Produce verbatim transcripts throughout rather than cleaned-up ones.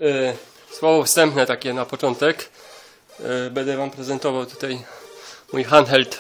Słowo wstępne takie na początek. Będę Wam prezentował tutaj mój handheld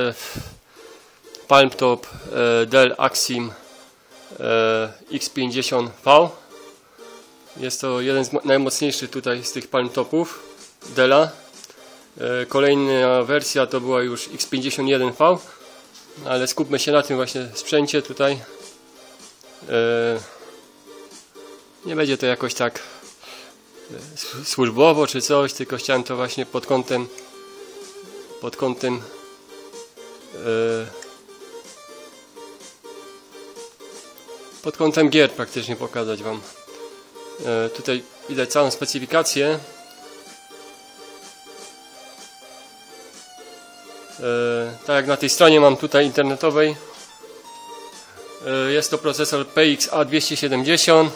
Palmtop Dell Axim X pięćdziesiąt V. Jest to jeden z najmocniejszych tutaj z tych Palmtopów Della. Kolejna wersja to była już X pięćdziesiąt jeden V, ale skupmy się na tym właśnie sprzęcie tutaj. Nie będzie to jakoś tak służbowo czy coś, tylko chciałem to właśnie pod kątem pod kątem pod kątem gier praktycznie pokazać Wam. Tutaj widać całą specyfikację. Tak jak na tej stronie mam tutaj internetowej, jest to procesor P X A dwieście siedemdziesiąt.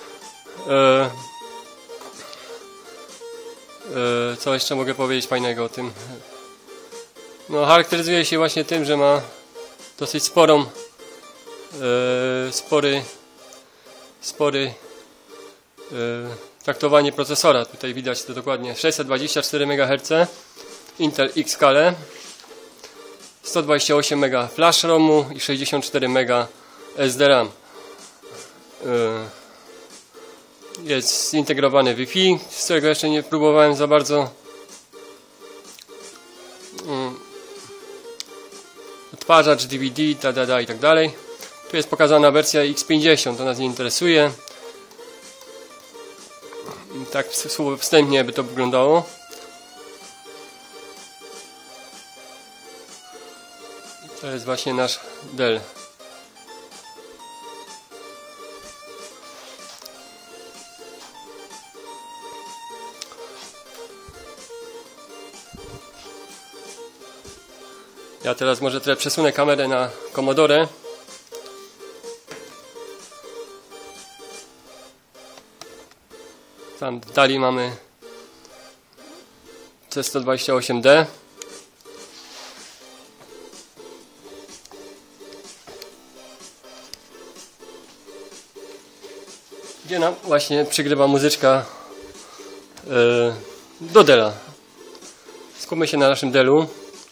Co jeszcze mogę powiedzieć fajnego o tym? No, charakteryzuje się właśnie tym, że ma dosyć sporą spory spory traktowanie procesora. Tutaj widać to dokładnie sześćset dwadzieścia cztery megaherce Intel X-Scale, sto dwadzieścia osiem mega flash romu i sześćdziesiąt cztery mega S D RAM. Jest zintegrowany Wi-Fi, z którego jeszcze nie próbowałem za bardzo. Odtwarzacz D V D, da, da, da, i tak dalej. Tu jest pokazana wersja X pięćdziesiąt, to nas nie interesuje. Tak wstępnie by to wyglądało. To jest właśnie nasz Dell. Ja teraz może trochę przesunę kamerę na Commodore. Tam w dali mamy C sto dwadzieścia osiem D. Gdzie nam właśnie przygrywa muzyczka yy, do Della. Skupmy się na naszym Dellu.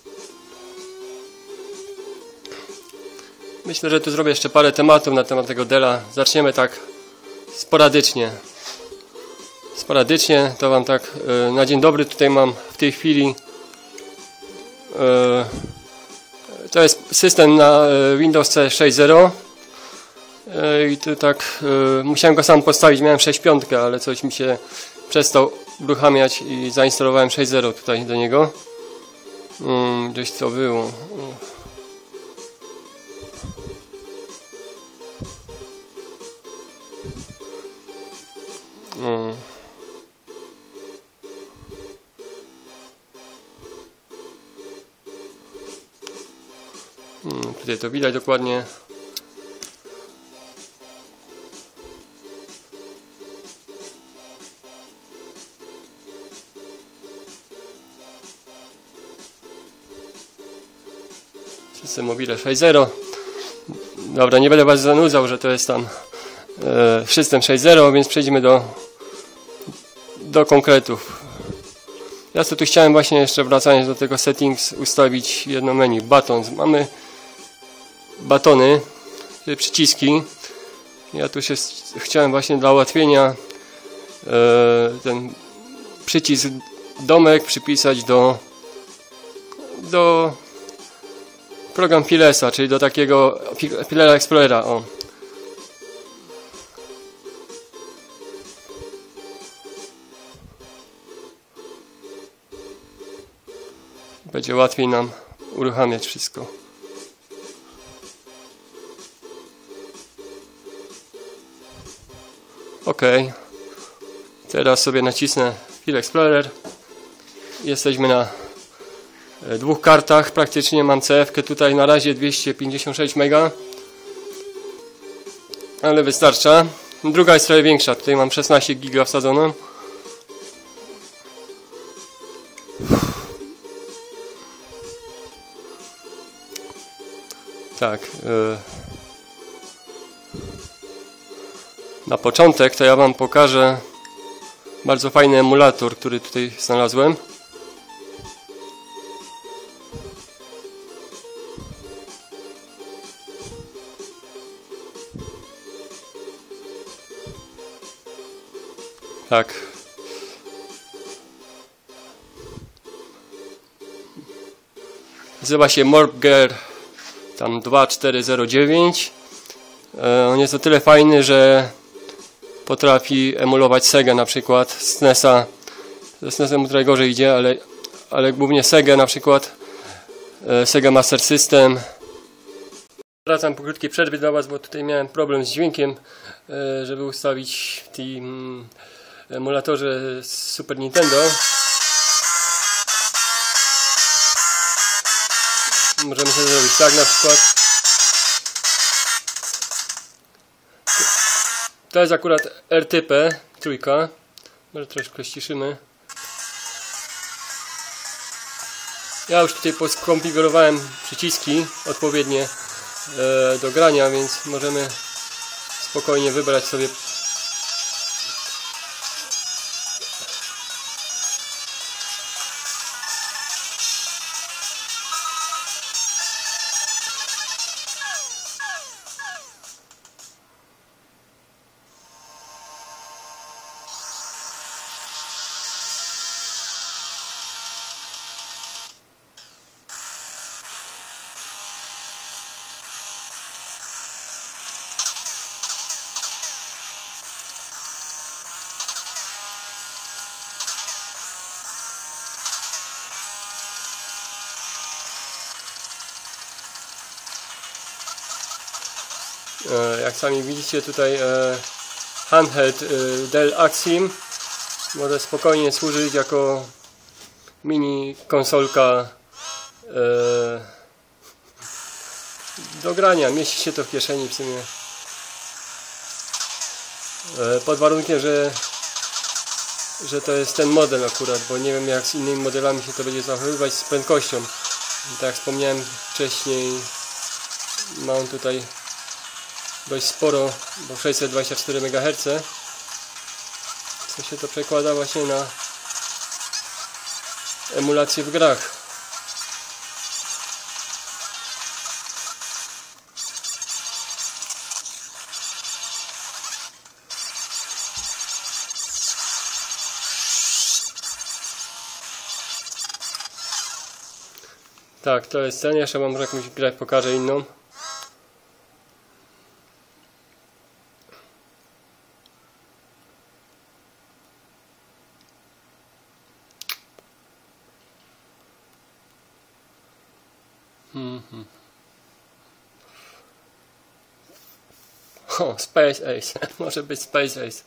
Myślę, że tu zrobię jeszcze parę tematów na temat tego Della. Zaczniemy tak sporadycznie. Sporadycznie to Wam tak yy, na dzień dobry tutaj mam w tej chwili. Yy, to jest system na yy, Windows C sześć zero. Yy, I tu tak yy, musiałem go sam postawić. Miałem sześć pięć, ale coś mi się przestał uruchamiać i zainstalowałem sześć zero tutaj do niego. Yy, gdzieś to było. Yy. Hmm. Hmm, tutaj to widać dokładnie. System mobile sześć zero. Dobra, nie będę Was zanudzał, że to jest tam e, system sześć zero, więc przejdźmy do do konkretów. Ja tu chciałem właśnie jeszcze, wracając do tego settings, ustawić jedno menu, buttons. Mamy batony, przyciski. Ja tu się chciałem właśnie dla ułatwienia e, ten przycisk domek przypisać do do program Filesa, czyli do takiego Filera Explorera. O. Będzie łatwiej nam uruchamiać wszystko. OK. Teraz sobie nacisnę File Explorer. Jesteśmy na dwóch kartach. Praktycznie mam C F-kę tutaj na razie dwieście pięćdziesiąt sześć mega. Ale wystarcza. Druga jest trochę większa. Tutaj mam szesnaście giga wsadzoną. Tak. Yy. Na początek to ja Wam pokażę Bardzo fajny emulator, który tutaj znalazłem. Tak. Nazywa się Morpger tam dwa cztery zero dziewięć. On jest o tyle fajny, że potrafi emulować Sega na przykład, z nesa. Z nesem trochę gorzej idzie, ale, ale głównie Sega na przykład, Sega Master System. Wracam po krótkiej przerwie dla Was, bo tutaj miałem problem z dźwiękiem, żeby ustawić w tym emulatorze z Super Nintendo. Możemy sobie zrobić tak na przykład. To jest akurat R-Type, trójka. Może troszkę ściszymy. Ja już tutaj skonfigurowałem przyciski odpowiednie e, do grania, więc możemy spokojnie wybrać sobie jak sami widzicie tutaj handheld Dell Axim może spokojnie służyć jako mini konsolka do grania. Mieści się to w kieszeni w sumie, pod warunkiem, że że to jest ten model akurat, bo nie wiem jak z innymi modelami się to będzie zachowywać z prędkością. Tak jak wspomniałem wcześniej, mam tutaj dość sporo, bo sześćset dwadzieścia cztery megaherce, co się to przekłada właśnie na emulację w grach. Tak, to jest ten. Jeszcze mam może jakąś grę pokażę inną. Hmm. O, Space Ace. Może być Space Ace.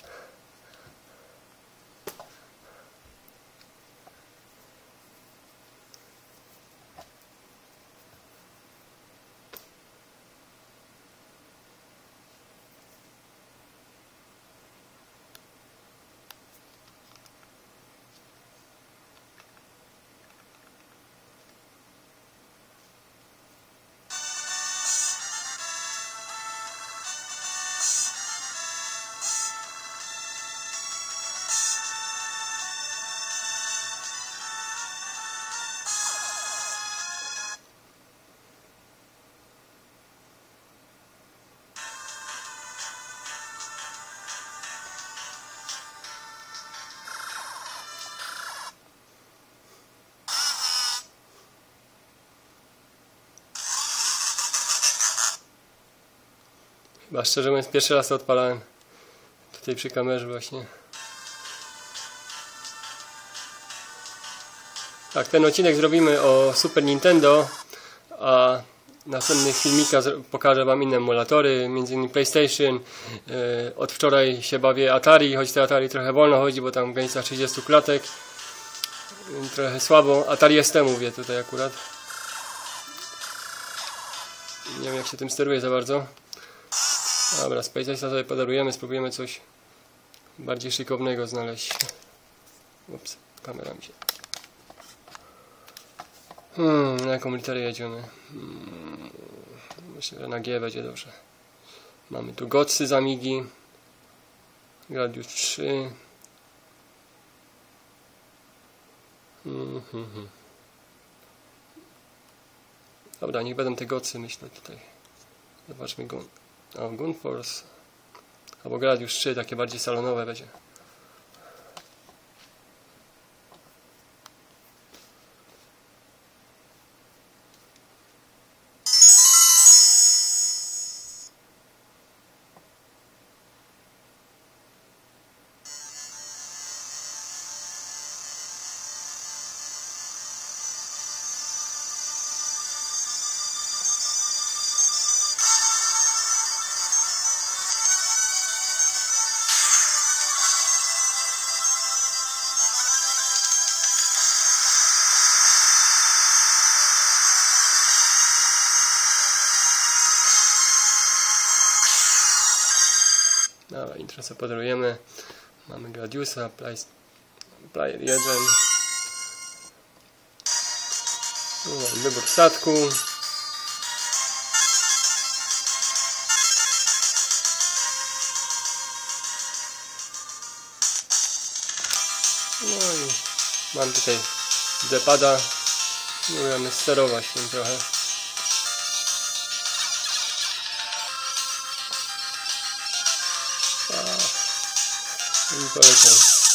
Chyba szczerze mówiąc pierwszy raz to odpalałem tutaj przy kamerze właśnie. Tak, ten odcinek zrobimy o Super Nintendo, a w następnych filmikach pokażę Wam inne emulatory, między innymi PlayStation. Od wczoraj się bawię Atari, choć te Atari trochę wolno chodzi, bo tam w granicach trzydziestu klatek. Trochę słabo. Atari S T mówię tutaj akurat. Nie wiem jak się tym steruje za bardzo. Dobra, Space Ace'a sobie podarujemy, spróbujemy coś bardziej szykownego znaleźć. Ups, kamera mi się... Hmm, na jaką literę jedziemy? Hmm, myślę, że na G będzie dobrze. Mamy tu Gotsy z Amigi. Gradius trzy. Mm -hmm. Dobra, niech będą te gocy, myślę tutaj. Zobaczmy gun. O, Gunforce. Albo Gradius trzy, takie bardziej salonowe będzie. Dobra, intro sobie podarujemy. Mamy Gradiusa, player, player jeden. No, wybór statku. No i mam tutaj D-pada. Możemy sterować tym trochę. I poleciał.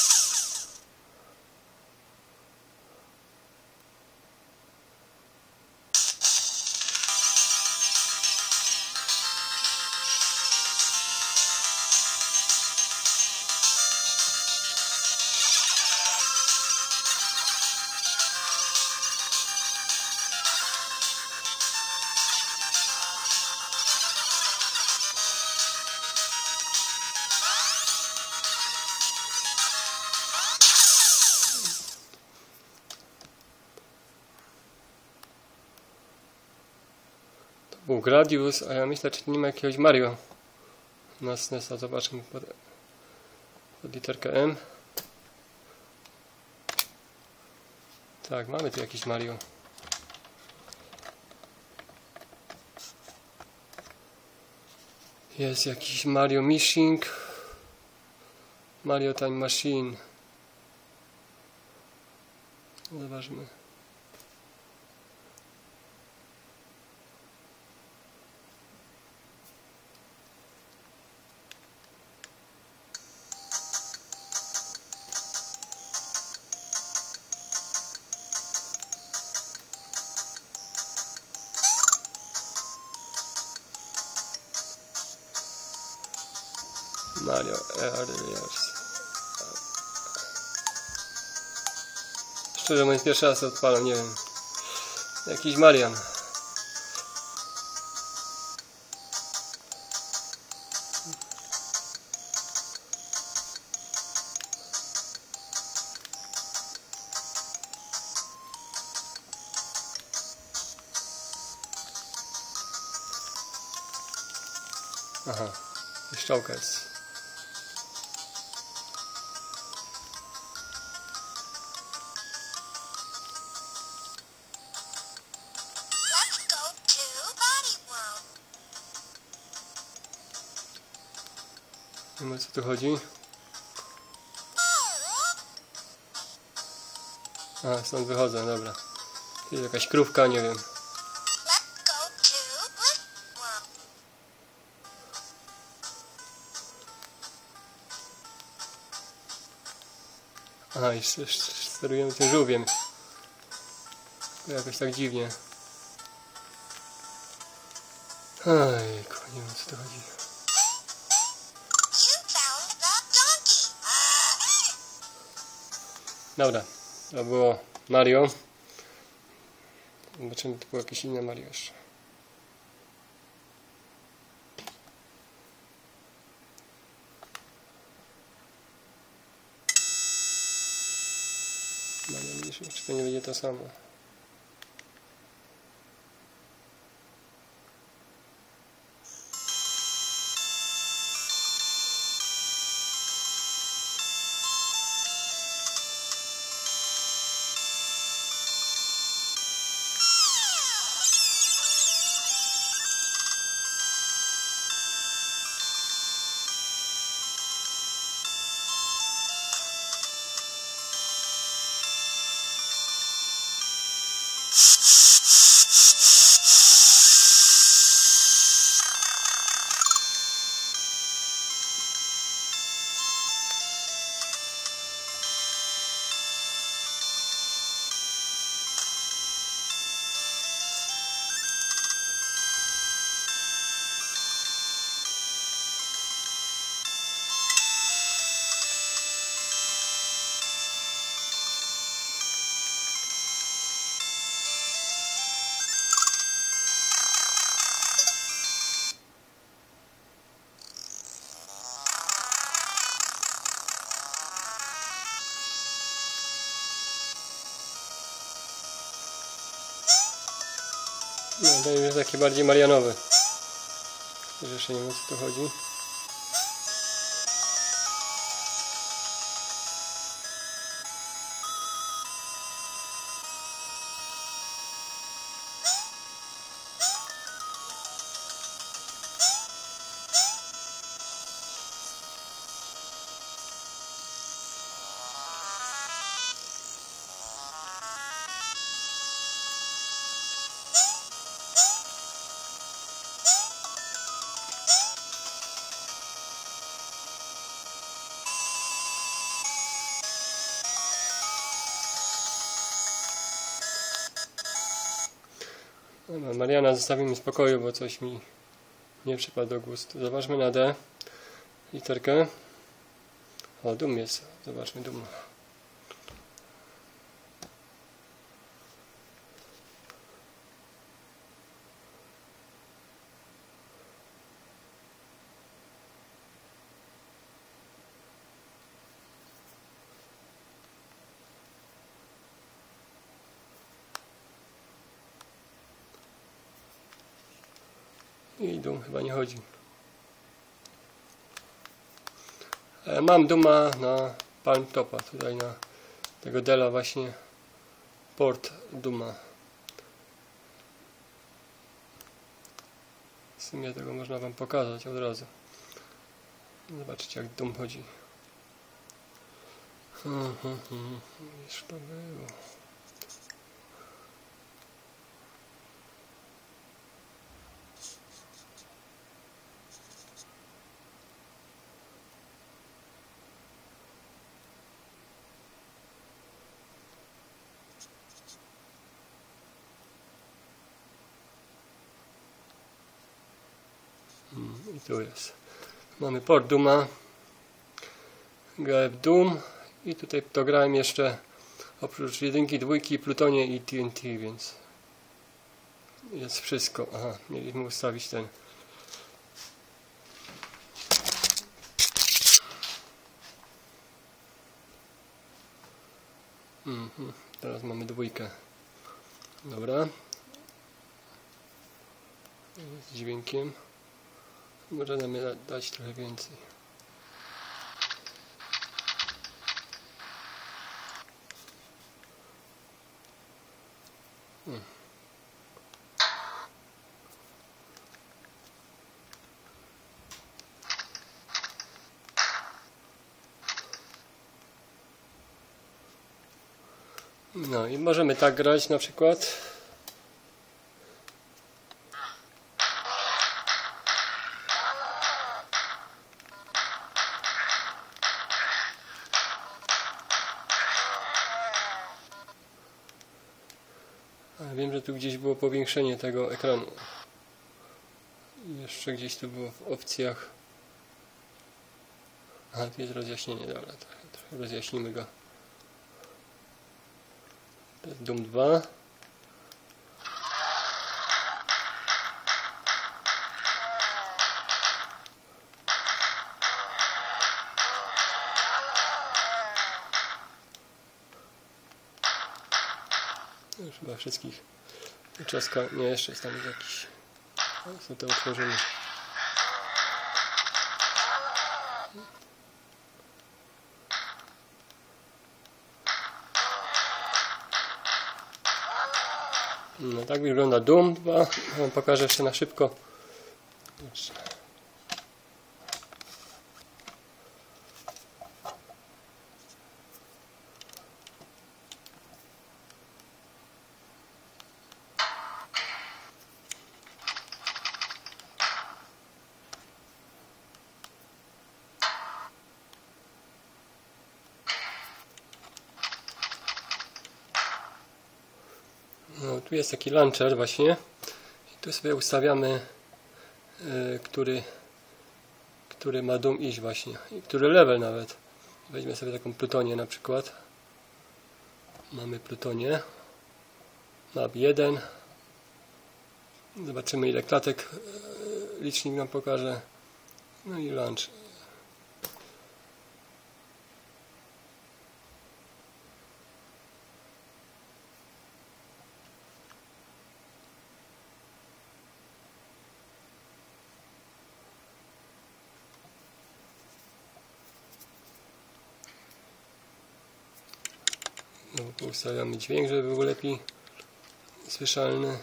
Był Gradius, a ja myślę, czy nie ma jakiegoś Mario na snesa. Zobaczmy pod, pod literkę M. Tak, mamy tu jakiś Mario. Jest jakiś Mario Missing. Mario Time Machine. Zobaczmy. Mario Earliers. Szczerze mówiąc, pierwszy raz odpalam, nie wiem. Jakiś Marian. Aha, szczałka jest. Nie wiem, o co tu chodzi. A, stąd wychodzę, dobra. Tu jest jakaś krówka, nie wiem. Aha, jeszcze sterujemy tym żółwiem. Jakoś tak dziwnie. Ojku, nie wiem, o co tu chodzi. Dobra, to było Mario. Zobaczymy, to było jakieś inne Mario jeszcze. Mario Missing, czy to nie będzie to samo? No, to jest taki bardziej marianowy. Jeszcze nie wiem, o co tu chodzi. Dobra, Mariana zostawimy w spokoju, bo coś mi nie przypadł do gustu. Zobaczmy na D literkę. O, dum jest. Zobaczmy dum. I dum chyba nie chodzi. E, mam duma na Palm Topa, tutaj na tego Dela właśnie port duma. W sumie tego można wam pokazać od razu. Zobaczcie, jak dum chodzi. Hmm, hmm, hmm. Już to było. I tu jest. Mamy port duma, G F dum i tutaj dograłem jeszcze oprócz jedynki, dwójki, plutonie i T N T, więc jest wszystko. Aha, mieliśmy ustawić ten. Mhm, teraz mamy dwójkę. Dobra. Z dźwiękiem. Możemy dać trochę więcej. Hmm. No i możemy tak grać na przykład. Wiem, że tu gdzieś było powiększenie tego ekranu. Jeszcze gdzieś tu było w opcjach. Aha, tu jest rozjaśnienie, dobra, trochę, trochę rozjaśnimy go. To jest dum dwa. Już chyba wszystkich czaska, nie, jeszcze jest tam jakiś, co to otworzymy. No tak wygląda dum dwa, wam pokażę jeszcze na szybko. tu jest taki launcher właśnie. I tu sobie ustawiamy, yy, który, który ma dum iść właśnie. I który level nawet. Weźmy sobie taką plutonię na przykład. Mamy plutonię. Map jeden. Zobaczymy, ile klatek yy, licznik nam pokaże. No i launch. No, ustawiamy dźwięk, żeby był lepiej słyszalny.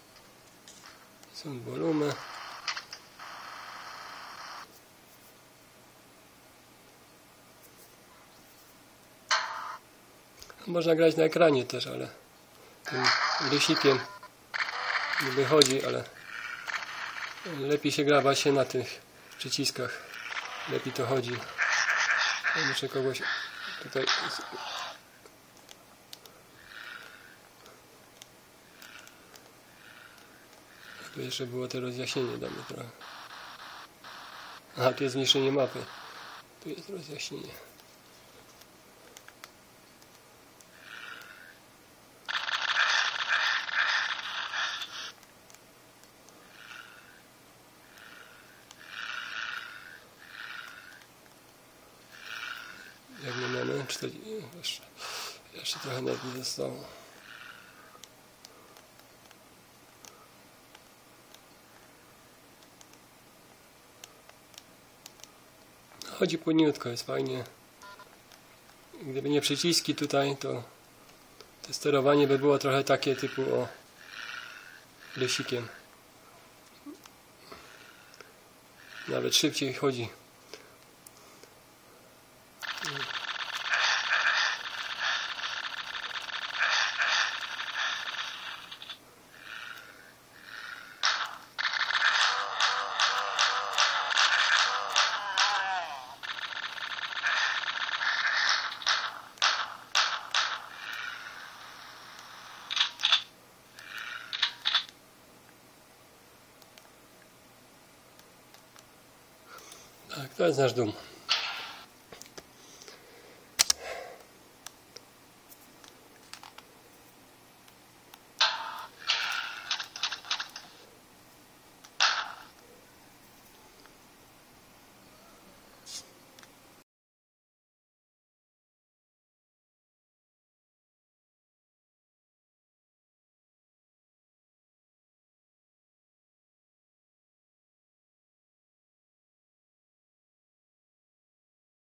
Są wolumy. Można grać na ekranie też, ale tym rysikiem nie wychodzi, ale lepiej się gra właśnie na tych przyciskach. Lepiej to chodzi. Ja muszę kogoś tutaj... Tu jeszcze było to rozjaśnienie, damy trochę. Aha, tu jest zmniejszenie mapy. Tu jest rozjaśnienie. Jak my mamy? czterdzieści... Jeszcze, jeszcze trochę energii zostało. Chodzi płynniutko, jest fajnie. Gdyby nie przyciski tutaj, to, to sterowanie by było trochę takie typu o rysikiem. Nawet szybciej chodzi. Tak, to jest nasz dum.